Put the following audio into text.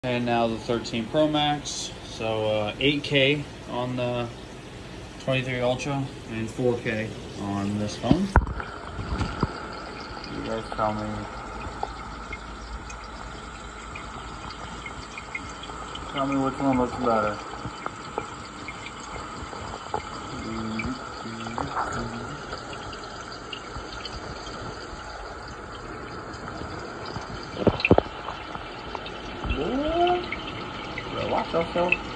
And now the 13 Pro Max. So 8K on the 23 Ultra and 4K on this phone. You guys tell me. Tell me which one looks better. Watch yourself.